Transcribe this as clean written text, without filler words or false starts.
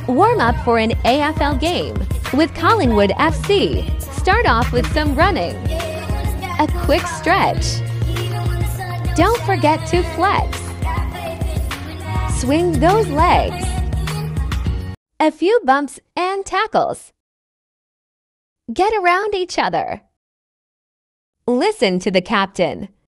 Warm up for an AFL game with Collingwood FC. Start off with some running, a quick stretch. Don't forget to flex. Swing those legs. A few bumps and tackles. Get around each other. Listen to the captain.